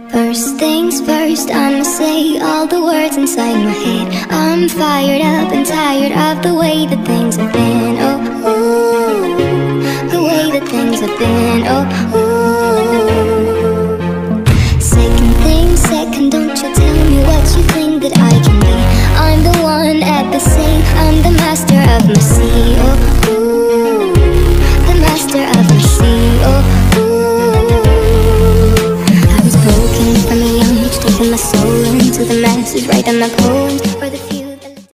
First things first, I'ma say all the words inside my head. I'm fired up and tired of the way that things have been. Oh,